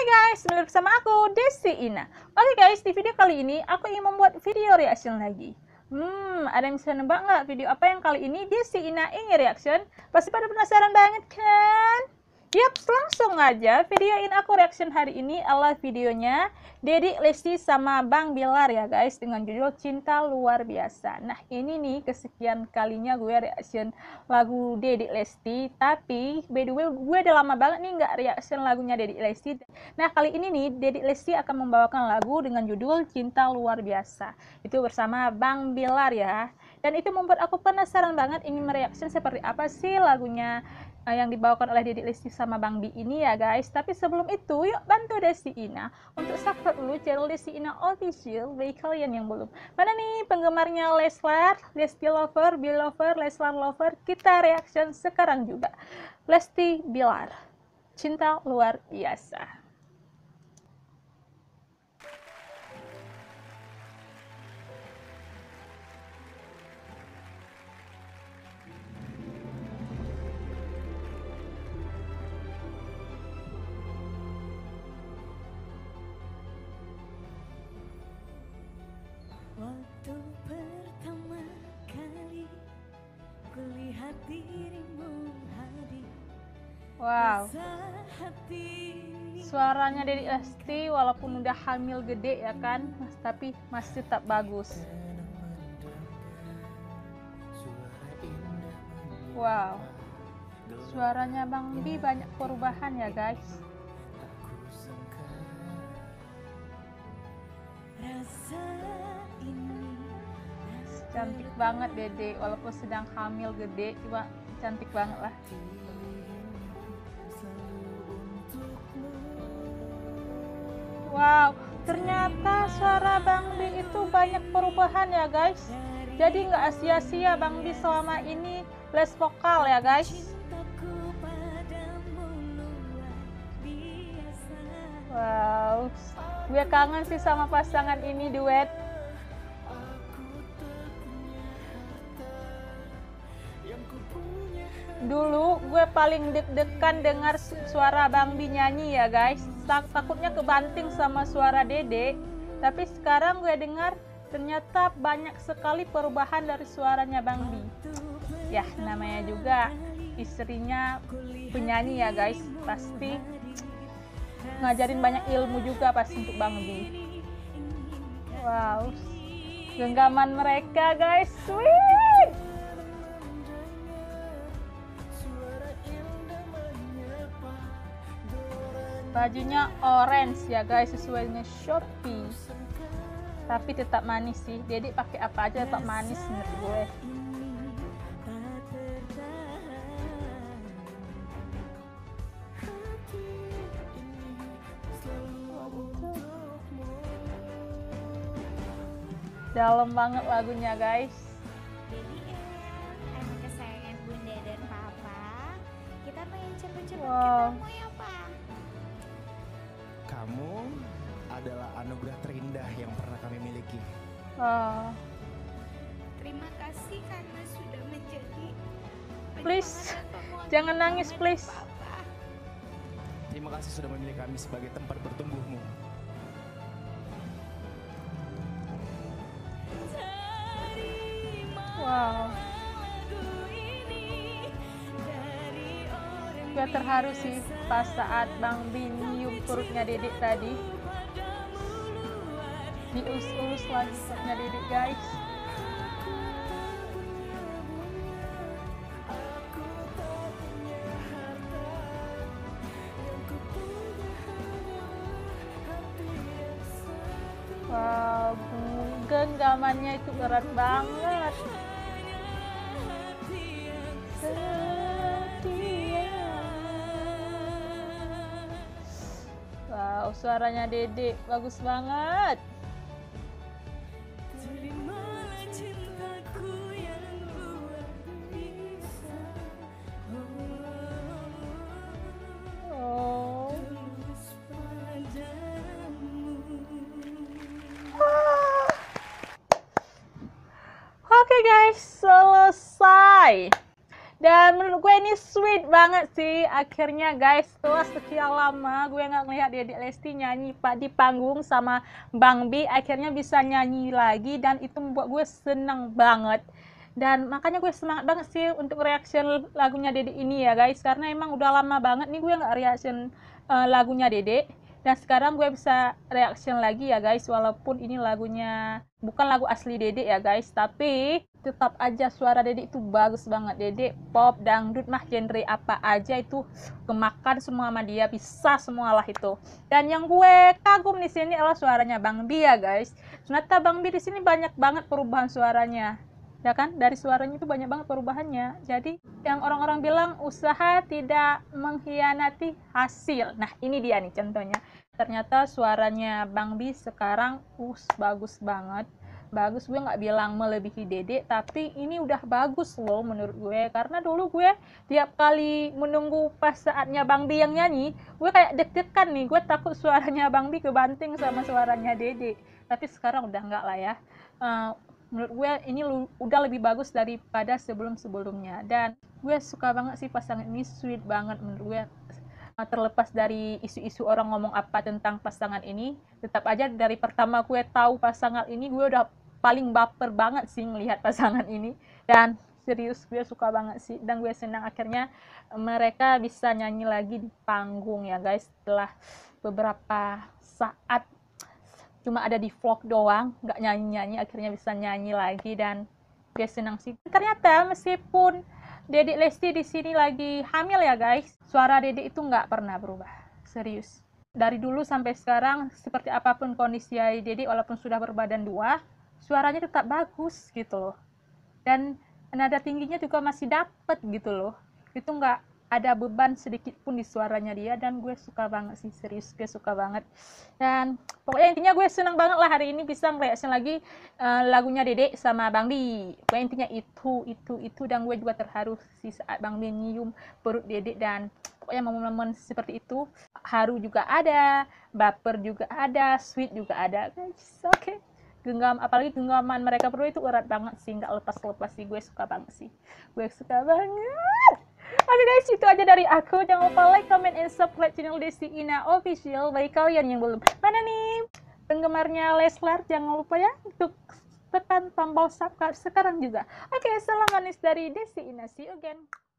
Hai guys, kembali bersama aku Desti Ina. Oke guys, di video kali ini aku ingin membuat video reaction lagi. Ada yang bisa nebak nggak video apa yang kali ini Desti Ina ingin reaction? Pasti pada penasaran banget kan? Yap, langsung aja videoin aku reaction hari ini adalah videonya Dedi Lesti sama Bang Bilar ya guys, dengan judul Cinta Luar Biasa. Nah ini nih kesekian kalinya gue reaction lagu Dedi Lesti, tapi by the way gue udah lama banget nih nggak reaction lagunya Dedi Lesti. Nah kali ini nih Dedi Lesti akan membawakan lagu dengan judul Cinta Luar Biasa, itu bersama Bang Bilar ya. Dan itu membuat aku penasaran banget ingin mereaction seperti apa sih lagunya yang dibawakan oleh Dedi Lesti sama Bang Bi ini ya guys. Tapi sebelum itu yuk bantu Desti Ina untuk subscribe dulu channel Desti Ina Official bagi kalian yang belum. Mana nih penggemarnya Leslar, Lesti Lover, Bilover, Leslar Lover, kita reaction sekarang juga. Lesti Bilar, Cinta Luar Biasa. Waktu pertama kali kulihat dirimu hadir. Wow, suaranya Dedi Lesti walaupun udah hamil gede ya kan, tapi masih tetap bagus. Wow, suaranya Bang Bi banyak perubahan ya guys. Cantik banget Dede, walaupun sedang hamil gede, cuma cantik banget lah. Wow, ternyata suara Bang Bi itu banyak perubahan ya guys. Jadi nggak sia-sia Bang Bi selama ini les vokal ya guys. Wow, gue kangen sih sama pasangan ini duet. Dulu gue paling deg-degan dengar suara Bang Bi nyanyi ya guys, takutnya kebanting sama suara Dede. Tapi sekarang gue dengar ternyata banyak sekali perubahan dari suaranya Bang Bi. Ya namanya juga istrinya penyanyi ya guys, pasti ngajarin banyak ilmu juga pasti untuk Bang Bi. Wow, genggaman mereka guys, sweet. Bajunya orange ya guys, sesuai dengan Shopee. Tapi tetap manis sih. Dedi pakai apa aja tetap manis menurut gue. Dalam banget lagunya guys. Anak kesayangan bunda dan papa, kita main cepet-cepet Wow. ketemu ya pak. Kamu adalah anugerah terindah yang pernah kami miliki. Wow. Terima kasih karena sudah menjadi Please, penyemangat jangan kamu nangis dan please. papa. Terima kasih sudah memilih kami sebagai tempat bertumbuhmu. Wow. Gue terharu sih pas saat Bang Bi nyium perutnya Dedek tadi. Dielus-elus lagi perutnya Dedek guys. Wow, genggamannya itu erat banget. Wow, suaranya Dedek bagus banget. Oh. Oke guys, selesai. Dan menurut gue ini sweet banget sih. Akhirnya guys, setelah sekian lama gue nggak ngelihat Dedek Lesti nyanyi di panggung sama Bang B, akhirnya bisa nyanyi lagi dan itu membuat gue seneng banget. Dan makanya gue semangat banget sih untuk reaction lagunya Dedek ini ya guys, karena emang udah lama banget nih gue nggak reaction lagunya Dedek. Dan sekarang gue bisa reaction lagi ya guys, walaupun ini lagunya bukan lagu asli Dedek ya guys, tapi tetap aja suara Dedek itu bagus banget. Dedek pop, dangdut, mah genre apa aja itu kemakan semua sama dia, bisa semualah itu. Dan yang gue kagum di sini adalah suaranya Bang B ya guys. Ternyata Bang B di sini banyak banget perubahan suaranya. Ya kan, dari suaranya itu banyak banget perubahannya. Jadi yang orang-orang bilang usaha tidak mengkhianati hasil. Nah ini dia nih contohnya. Ternyata suaranya Bang B sekarang bagus banget. Bagus, gue nggak bilang melebihi Dedek, tapi ini udah bagus loh menurut gue. Karena dulu gue tiap kali menunggu pas saatnya Bang B yang nyanyi, gue kayak deg-degan nih. Gue takut suaranya Bang B kebanting sama suaranya Dedek. Tapi sekarang udah nggak lah ya. Menurut gue ini udah lebih bagus daripada sebelum-sebelumnya. Dan gue suka banget sih pasangan ini, sweet banget menurut gue. Terlepas dari isu-isu orang ngomong apa tentang pasangan ini, tetap aja dari pertama gue tahu pasangan ini, gue udah paling baper banget sih ngelihat pasangan ini. Dan serius gue suka banget sih, dan gue senang akhirnya mereka bisa nyanyi lagi di panggung ya guys, setelah beberapa saat cuma ada di vlog doang, nggak nyanyi-nyanyi, akhirnya bisa nyanyi lagi. Dan gue senang sih. Ternyata meskipun Dedek Lesti di sini lagi hamil ya guys, suara Dedek itu nggak pernah berubah, serius. Dari dulu sampai sekarang, seperti apapun kondisi Dedek, walaupun sudah berbadan 2, suaranya tetap bagus gitu loh. Dan nada tingginya juga masih dapet gitu loh. Itu nggak ada beban sedikit pun di suaranya dia. Dan gue suka banget sih, serius gue suka banget. Dan pokoknya intinya gue seneng banget lah hari ini bisa nge-reaction lagi lagunya Dedek sama Bang B. Pokoknya intinya itu. Dan gue juga terharu sih saat Bang B nyium perut Dedek. Dan pokoknya momen-momen seperti itu, haru juga ada, baper juga ada, sweet juga ada guys. Oke. Genggam, apalagi genggaman mereka berdua itu erat banget sih, nggak lepas-lepas sih. Gue suka banget sih, gue suka banget. Oke guys, itu aja dari aku. Jangan lupa like, comment, and subscribe channel Desti Ina Official. Bagi kalian yang belum, mana nih penggemarnya Leslar, jangan lupa ya untuk tekan tombol subscribe sekarang juga. Oke, salam manis dari Desti Ina. See you again.